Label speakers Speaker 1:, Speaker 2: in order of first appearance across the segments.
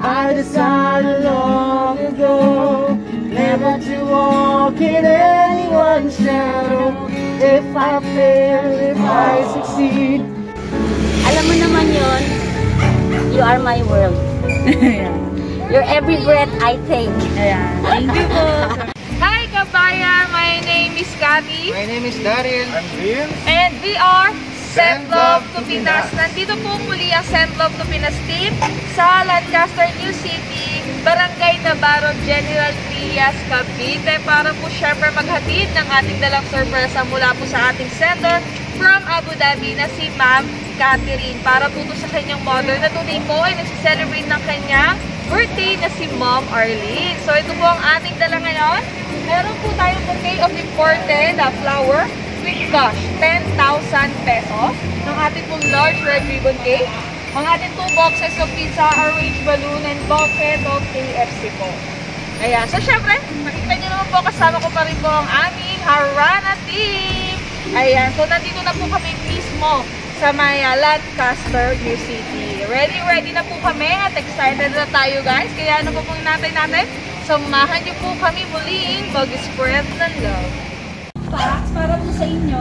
Speaker 1: I decided long ago never to walk in anyone's shadow. If I fail, if I succeed.
Speaker 2: Alam mo naman yun, you are my world. Your every breath I take.
Speaker 3: Thank you po. Hi kabayan, my name is Cathy.
Speaker 1: My name is Daryl. I'm Vince.
Speaker 3: And we are Send Love to Pinas. Nandito po muli ang Send Love to Pinas team sa Lancaster, New City, Barangay Navarro, General Trias, Cavite para po syempre maghatid ng ating dalang sorpresa mula po sa ating sender from Abu Dhabi na si Ma'am Catherine para po sa kanyang mother na today po ay nag-celebrate ng kanyang birthday na si Ma'am Arlene. So ito po ang ating dala ngayon. Meron po tayong bouquet of imported flower with cash, 10,000 pesos. Ng ating pong large red ribbon cake. Ang ating 2 boxes of pizza, orange balloon, and bucket of KFC po. Ayan. So syempre, makikita nyo naman po kasama ko pa rin po ang aming Harana team. Ayan. So nandito na po kami mismo sa may Lancaster, New City. Ready na po kami at excited na tayo guys. Kaya ano po pong natin? Samahan niyo po kami muling mag-spread ng love. Box para po sa inyo.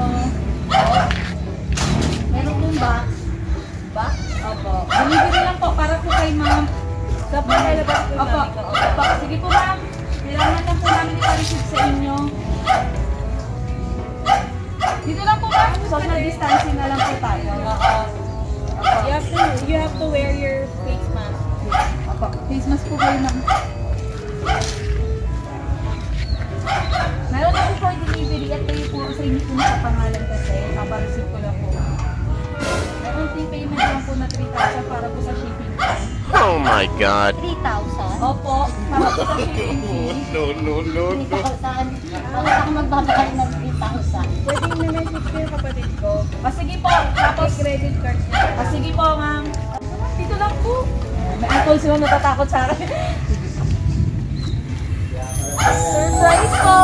Speaker 3: Meron pong box. Box? Opo. Delivery lang po para po kay ma'am. Sa paglalabas po namin. Opo. Sige po ma'am. Kailangan lang po namin ipa-receive sa inyo. Dito lang po ma'am. Social distancing na lang po tayo. You have to wear your face mask. Opo. Face mask po kayo ma'am. Meron na po for delivery at kayo po sa inyo po nakapangalan kasi napareceive ko lang po. Meron din payment lang po na 3,000 para po sa shipping fee.
Speaker 1: Oh my God.
Speaker 2: 3,000?
Speaker 3: Opo, para po sa shipping fee.
Speaker 1: No.
Speaker 2: 3,000? Bakit ako magbabakal ng 3,000?
Speaker 3: Pwede yung na-message ko yung kapatid ko. Sige po, tapos credit card niya. Sige po ma'am. Dito lang po. May alcohol sila natatakot sa akin. Surprise po!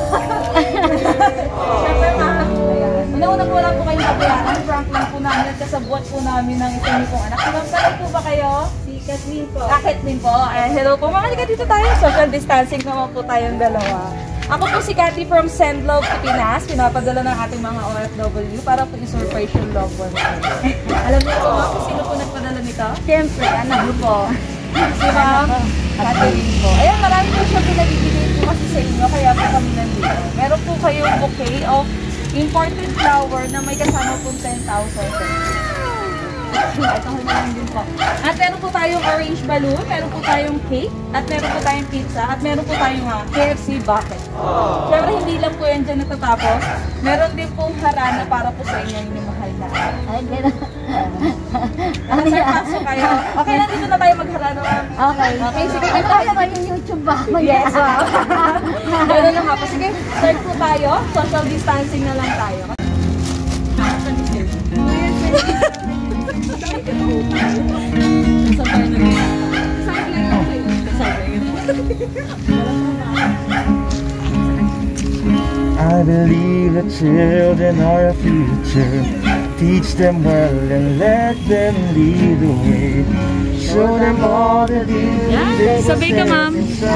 Speaker 3: Siyempre ma'am. Una-una po lang po kayong kabayaran. Prank lang po namin at kasabuat po namin ng isa niyo pong anak. Saan po ba kayo? Si Kathleen po. Kathleen po. Hello po. Mga dito tayo. Social distancing naman po tayong dalawa. Ako po si Cathy from Send Love to Pinas. Pinapadala ng ating mga OFW para po i-surprise yung loved ones. Alam niyo po kung sino po nagpadala nito?
Speaker 2: Siyempre, anak
Speaker 3: Ano po? Si Ma'am Catherine po. Ayan, marami po siya pinabibigay po kasi sa inyo, kaya po kami nandito. Meron po kayong bouquet of imported flower na may kasama po 10,000 pesos. Ito ko naman din po. At meron po tayong orange balloon, meron po tayong cake, at meron po tayong pizza, at meron po tayong KFC bucket. Siyempre, hindi lang po yan dyan natatapos. Meron din pong harana para po sa inyo yung mahal na.
Speaker 2: Ay, gano'n.
Speaker 3: Ano sir, pasok kayo? Okay lang, dito na tayo magharana.
Speaker 2: Okay.
Speaker 3: Okay, sige.
Speaker 2: Ano naman yung YouTube ba?
Speaker 3: Yes, wow. Gano'n lang po. Sige, start po tayo. Social distancing na lang tayo.
Speaker 1: I believe the children are a future. Teach them well and let them lead the way. Show them all the beauty
Speaker 3: Sabay ka, ma'am.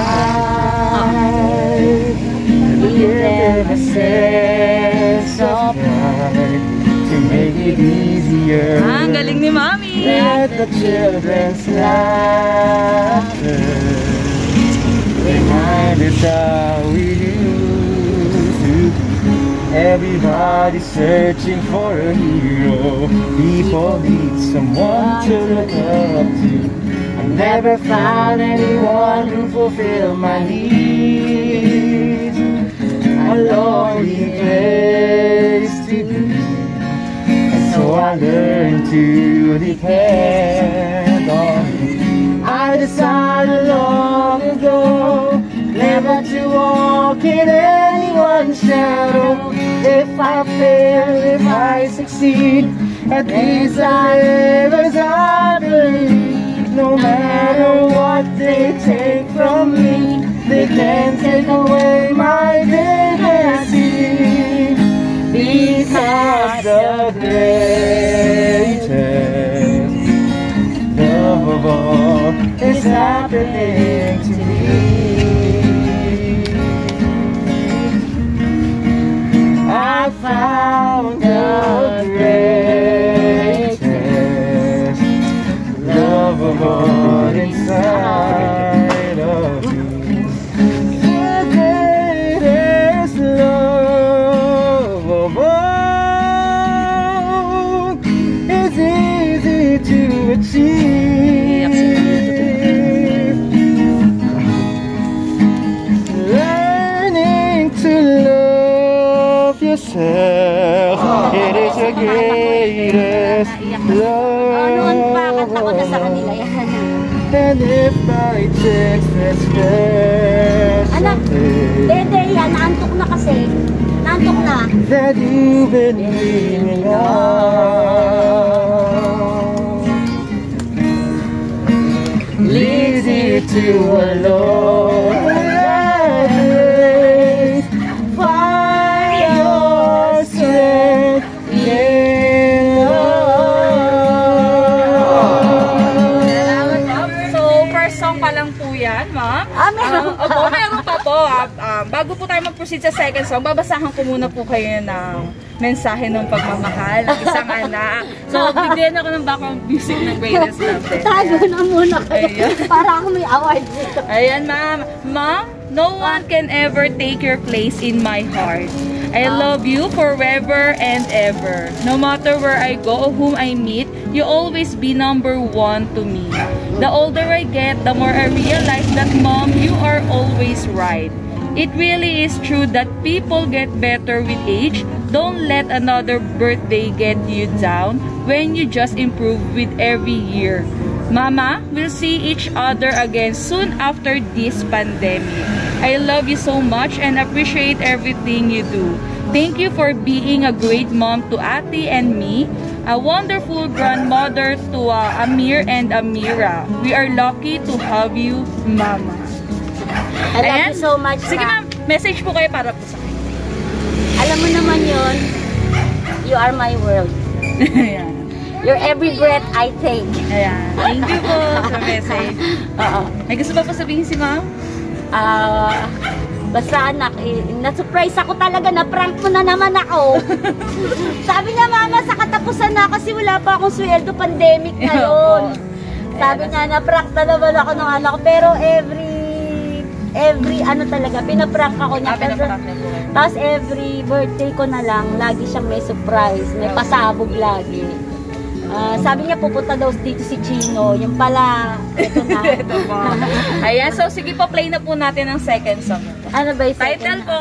Speaker 1: inside. Give them a sense of pride to make it easier.
Speaker 3: Ang galing ni Mami.
Speaker 1: Let the children's laughter remind us how we used to. Everybody's searching for a hero. People need someone to look up to. I never found anyone who fulfilled my needs. A lonely place to be. So I learned to depend on you. I decided long ago never to walk in anyone's shadow. If I fail, if I succeed, at least I live as I believe. No matter what they take from me, they can't take away my dignity. Because the greatest love of all is that happening to me. I found the greatest love of all inside of me. The greatest love of all is easy to achieve. Learning to love yourself, it is the greatest
Speaker 2: Noon pa, kanta ko na sa
Speaker 1: love.
Speaker 2: kanila yan.
Speaker 1: And if by chance that's
Speaker 2: Anak, Dede, yan, naantok na kasi. Naantok na.
Speaker 1: that you've been dreaming of leads you to a lonely place. Find your strength in love.
Speaker 3: So, first song pa lang po yan, ma'am.
Speaker 2: Meron pa.
Speaker 3: Opo, meron pa po. Bago po tayo mag-proceed sa second song, babasahan ko muna po kayo ng mensahe ng pagmamahal ng isang anak. So, bigyan ako ng background music ng Greatest Love din.
Speaker 2: Tago na muna kayo.
Speaker 3: Ayan.
Speaker 2: Para ako may award dito.
Speaker 3: Ayan, ma'am. Ma'am, no one can ever take your place in my heart. I love you forever and ever. No matter where I go or whom I meet, you always be number one to me. The older I get, the more I realize that, Mom, you are always right. It really is true that people get better with age. Don't let another birthday get you down when you just improve with every year. Mama, we'll see each other again soon after this pandemic. I love you so much and appreciate everything you do. Thank you for being a great mom to Ate and me, a wonderful grandmother to Amir and Amira. We are lucky to have you, Mama.
Speaker 2: I love you so much,
Speaker 3: Sige ma'am, message po kayo para po sa akin.
Speaker 2: Alam mo naman yun, you are my world.
Speaker 3: Ayan.
Speaker 2: Your every breath I take.
Speaker 3: Ayan. Thank you po sa message.
Speaker 2: Oo.
Speaker 3: May gusto pa po sabihin si ma'am?
Speaker 2: Basta anak, na-surprise ako talaga, na-prank mo na naman ako. Sabi niya, Mama, sa katapusan na kasi wala pa akong sweldo, pandemic na yun. Sabi niya, na-prank na naman ako ng anak ko, pero every ano talaga, pinaprank ako niya. Tapos every birthday ko na lang, lagi siyang may surprise, may pasabog lagi. Sabi niya pupunta daw dito si Chino, yung pala, ito na.
Speaker 3: Ito po. Ayan, so sige po, play na po natin ang second song.
Speaker 2: Ano ba yung
Speaker 3: Title po.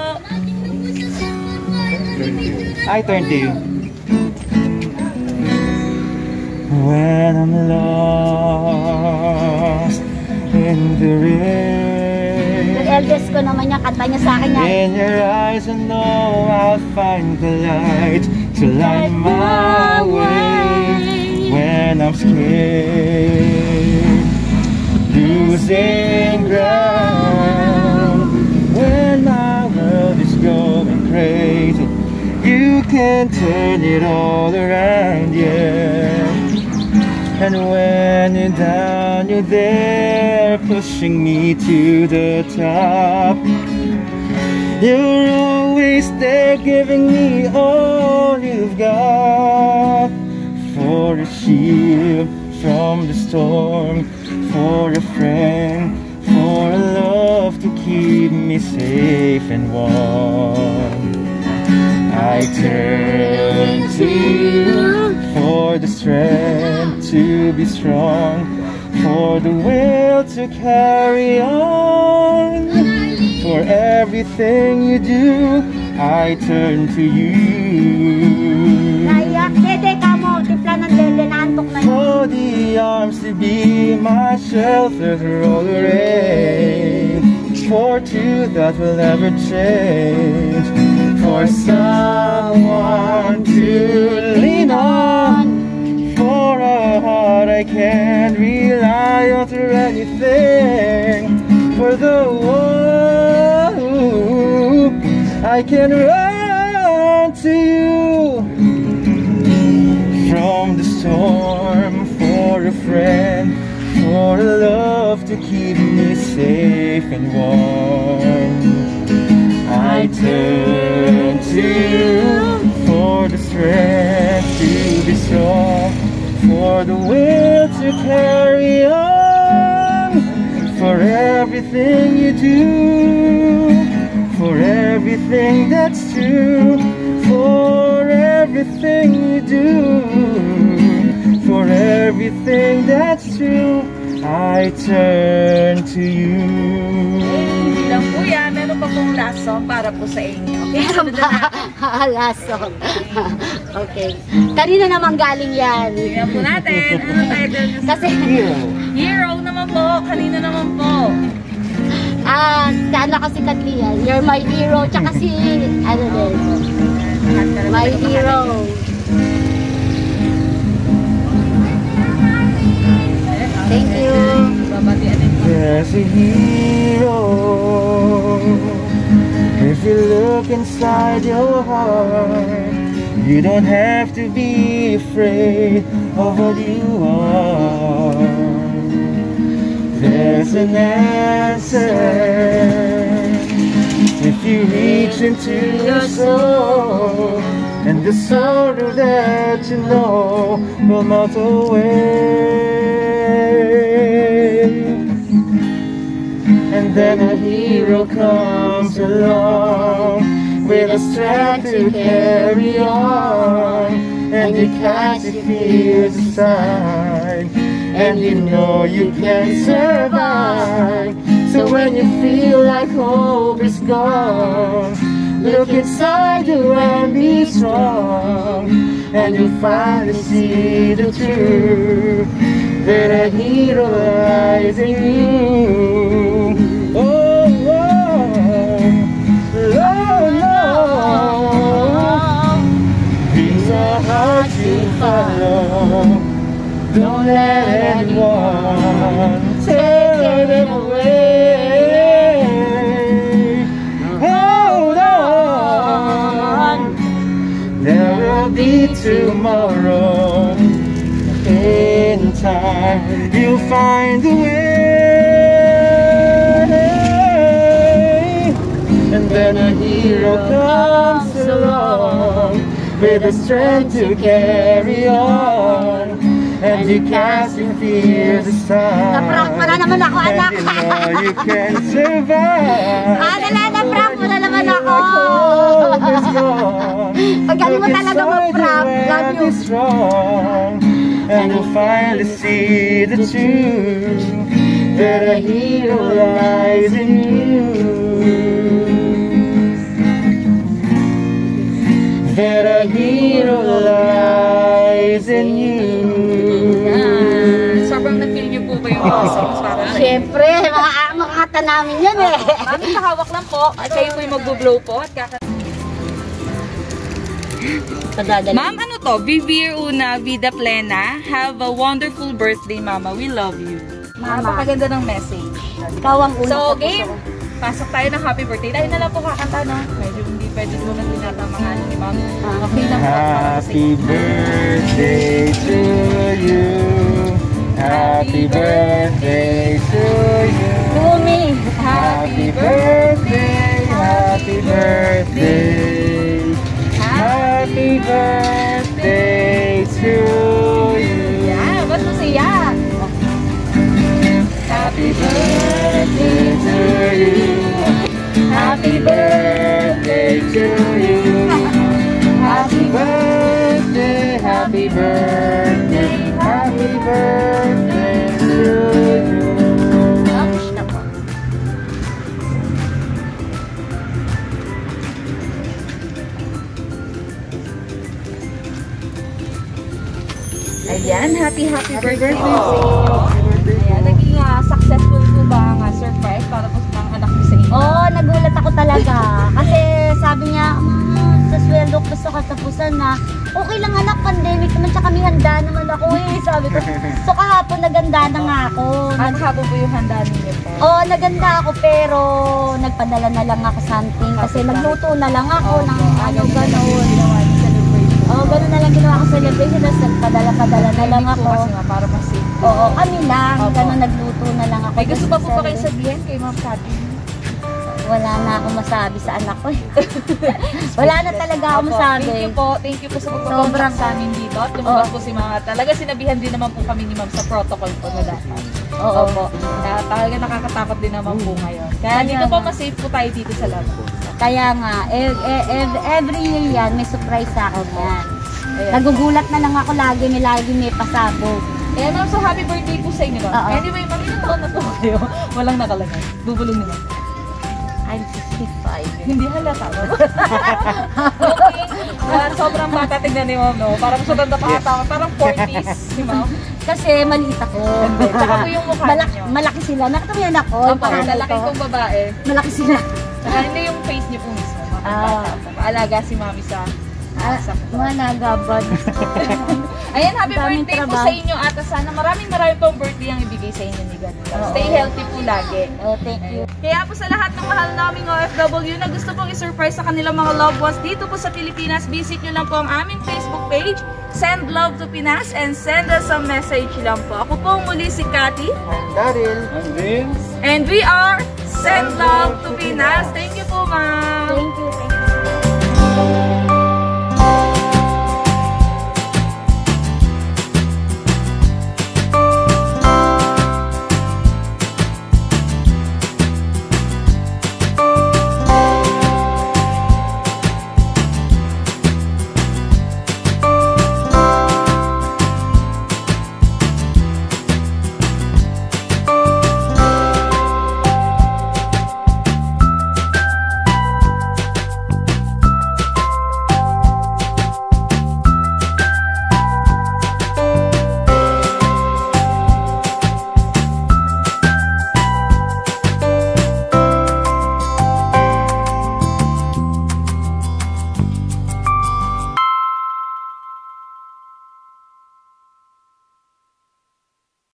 Speaker 1: I turn to you. When I'm lost in the rain,
Speaker 2: Yung eldest ko naman niya, kanta niya sa akin yan.
Speaker 1: in your eyes I know I'll find the light to light my way. When I'm scared, losing ground, when my world is going crazy, you can turn it all around, yeah. And when you're down, you're there, pushing me to the top. You're always there, giving me all you've got. For a shield from the storm, for a friend, for a love to keep me safe and warm. I turn to you for the strength to be strong, for the will to carry on. For everything you do, I turn to you.
Speaker 2: Naiyak, Dede ka mo, tipla ng Dede, naantok na yun.
Speaker 1: For the arms to be my shelter through all the rain, for two that will never change, for someone to lean on, for a heart I can rely on through anything, for the one who I can run to you. From the storm, for a friend, for a love to to keep me safe and warm. I turn to you for the strength to be strong, for the will to carry on, for everything you do, for everything that's true, for everything you do, for everything that's true, I turn to you.
Speaker 3: Hindi lang po yan, meron pa pong last song para po sa inyo. Okay, sunod na natin.
Speaker 2: Last song. Okay. Kanina naman galing yan.
Speaker 3: Tingnan po natin. Ano title niya?
Speaker 2: Kasi,
Speaker 3: Hero naman po. Kanina naman po.
Speaker 2: sana kasi Katlian, you're my hero. Tsaka si, ano din, my hero. Thank you.
Speaker 3: Babatian din po.
Speaker 1: There's a hero. If you look inside your heart, you don't have to be afraid of what you are. There's an answer if you reach into your soul, and the sorrow that you know will melt away. And then a hero comes along with a strength to carry on, and you catch your fears aside, and you know you can survive. So when you feel like hope is gone, look inside you and be strong, and you'll finally see the truth, that a hero lies in you. Oh, dreams are hard to follow. Don't let anyone take them away. Hold on, there will be tomorrow. In time, you'll find the way. And then a hero comes along with the strength to carry on, and you cast your fears aside.
Speaker 2: Na-prank mo na naman ako, anak.
Speaker 1: And you know you can survive.
Speaker 2: Na-prank mo na naman ako. Pagaling mo talaga mag-prank. Love you.
Speaker 1: And you'll finally see the truth, that a hero lies in you. That a hero lies in you.
Speaker 3: Sobrang na-feel niyo po ba yung mga songs para sa inyo?
Speaker 2: Siyempre, mga kata namin yan eh.
Speaker 3: Mami, kahawak lang po. At kayo po yung mag-blow po. At Ma'am, ano to? Vivir Una, Vida Plena. Have a wonderful birthday, Mama. We love you.
Speaker 2: Mama.
Speaker 3: Napakaganda ng message.
Speaker 2: Ikaw ang una.
Speaker 3: So, game. Pasok tayo ng happy birthday. Dahil na lang po kakanta, no? Medyo hindi pwede po na tinatamangan ni Ma'am. Okay lang po.
Speaker 1: Happy birthday to you. Happy birthday to you.
Speaker 2: To me.
Speaker 1: Happy birthday. Happy birthday. Happy birthday to you.
Speaker 3: Yeah, ba't mo siya?
Speaker 1: Happy birthday to you. Happy birthday to you. Happy birthday, happy birthday, happy birthday to you.
Speaker 2: Tapos na po.
Speaker 3: Ayan, happy birthday po. Ayan, naging successful po ba ang surprise para po sa mga anak niyo sa inyo?
Speaker 2: Oo, nagulat ako talaga. Kasi sabi niya, sa sweldo ko sa katapusan na, okay lang anak, pandemic naman, tsaka may handa naman ako eh. Sabi ko, so kahapon naganda na nga ako.
Speaker 3: Ano hapon po yung handa ninyo po?
Speaker 2: Oo, naganda ako pero nagpadala na lang ako something kasi nagluto na lang ako ng ano gano'n. Oo, ganun na lang ginawa ko sa celebration. Tapos nagpadala-padala na lang ako.
Speaker 3: Kasi nga, para mas safe.
Speaker 2: Oo, kami lang.
Speaker 3: Opo.
Speaker 2: Ganun nagluto na lang ako.
Speaker 3: May gusto pa po
Speaker 2: Sa
Speaker 3: ba kayo sabihin kay Ma'am Cathy?
Speaker 2: Wala na akong masabi sa anak ko. Wala na talaga ako masabi.
Speaker 3: Thank you po sa pagpapakontak sa amin dito. At lumabas po si Mama. Talaga sinabihan din naman po kami ni Ma'am sa protocol po na dapat.
Speaker 2: Oo.
Speaker 3: Opo. Talaga nakakatakot din naman po ngayon. Kaya dito po mas safe po tayo dito sa lab.
Speaker 2: Kaya nga, every year yan, may surprise sa akin yan.
Speaker 3: Ayan.
Speaker 2: Nagugulat na lang ako lagi may pasabog.
Speaker 3: Kaya ma'am, so happy birthday po sa inyo.
Speaker 2: Oo.
Speaker 3: Anyway, ma'am, ilang taon na po kayo? Walang nakalagay. Bubulong naman.
Speaker 2: I'm 65.
Speaker 3: Hindi halata. Okay. Sobrang bata tignan ni ma'am, no? Parang sudanda pa ata. Parang 40s, si ma'am.
Speaker 2: Kasi maliit ako.
Speaker 3: Tsaka po yung mukha niyo.
Speaker 2: Malaki sila. Nakita mo yan ako. yung
Speaker 3: Opo,
Speaker 2: pangalan
Speaker 3: lalaki
Speaker 2: ko.
Speaker 3: kong babae.
Speaker 2: Malaki sila.
Speaker 3: Saka hindi yung face niyo po mismo. Paalaga si mami sa
Speaker 2: Mga nagabad.
Speaker 3: Ayan, happy
Speaker 2: Daming
Speaker 3: birthday po
Speaker 2: trabaho.
Speaker 3: sa inyo at sana maraming pong birthday ang ibigay sa inyo ni God. Stay healthy po lagi.
Speaker 2: Oh, thank you.
Speaker 3: Kaya po sa lahat ng mahal naming OFW na gusto pong i-surprise sa kanilang mga loved ones dito po sa Pilipinas, visit nyo lang po ang aming Facebook page, Send Love to Pinas, and send us a message lang po. Ako po muli si Cathy.
Speaker 1: I'm Daryl. I'm Vince.
Speaker 3: And we are Send Love to Pinas. Thank you po, ma'am.